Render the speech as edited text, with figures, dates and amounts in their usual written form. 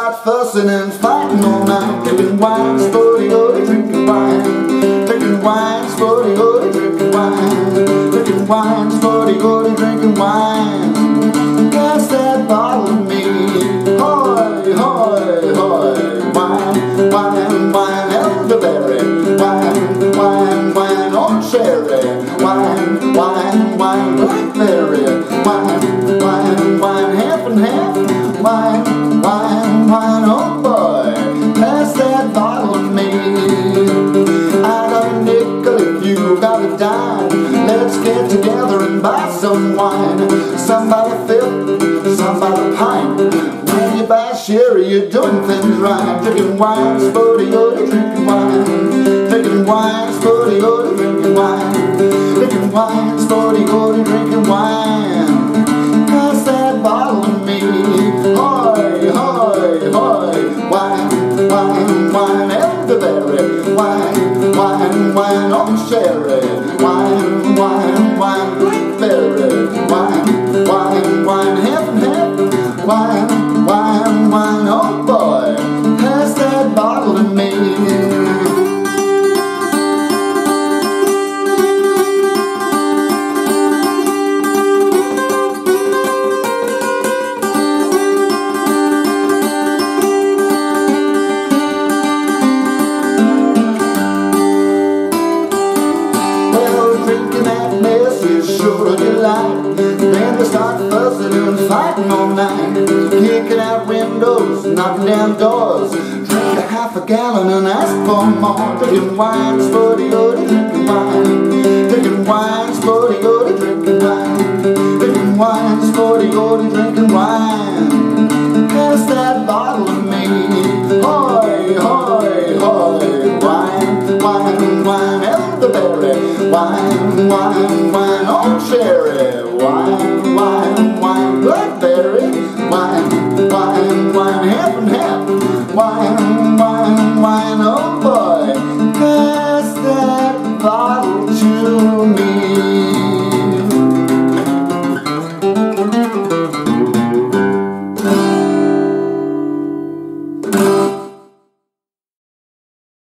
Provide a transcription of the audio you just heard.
start fussing and fighting all night. Drinking wine, Spo-Dee-O-Dee, drinking wine. Drinking wine, Spo-Dee-O-Dee, drinking wine. Drinking wine, Spo-Dee-O-Dee, drinking wine. Pass that bottle to me. Hoy, hoy, hoy. Wine, wine, wine, elderberry. Wine, wine, wine, old cherry. Wine, wine, wine, blackberry. Wine, wine, wine, half and half. Wine, wine, wine, oh boy, pass that bottle to me. I got a nickel if you got a dime. Let's get together and buy some wine. Some by the fifth, some by the pint. When you buy sherry, you're doing things right. Drinking wine, Spo-Dee-O-Dee, drinking wine. Drinking wine, Spo-Dee-O-Dee, drinking wine. Drinking wine, Spo-Dee-O-Dee, drinking wine. Pass that bottle to me. Hoy, hoy, hoy. Wine, wine, wine, elderberry. Wine, wine, wine, old cherry. Wine, wine, wine, blackberry. Wine, wine, wine, half and half. Wine, wine, wine, oh boy, pass that bottle to me. Drinking that mess is sure a delight. Then they start fussing and fighting all night. Kicking out windows, knocking down doors. Drink a half a gallon and ask for more. Drinking wine, Spo-Dee-O-Dee, drinking wine. Drinking wine, Spo-Dee-O-Dee, drinking wine. Drinking wine, Spo-Dee-O-Dee, drinking wine. Pass that bottle to me. Hoy, hoy, hoy. Wine, wine, wine, elderberry. Wine, wine, wine, old cherry. Wine, wine, wine, black